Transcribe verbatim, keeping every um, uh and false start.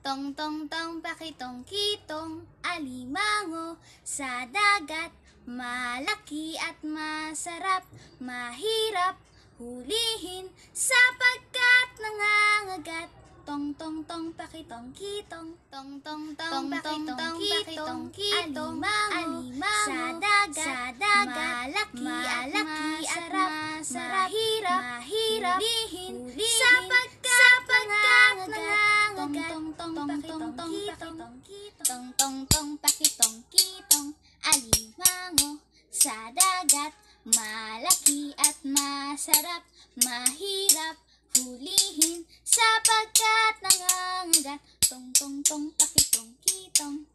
Tong tong tong pakitong kitong alimango sa dagat. Malaki at masarap, mahirap hulihin sapagkat nangangagat. Tong tong tong pakitong kitong, tong tong tong pakitong kitong, kitong alimango sa dagat, sa dagat. Malaki, malaki at masarap, mahirap, mahirap hulihin sapagkat nangangagat. Tong tong tong pakitong kitong, tong tong tong pakitong kitong alimango sa dagat. Malaki at masarap, mahirap hulihin sapagkat nangangagat. Tong tong tong pakitong kitong.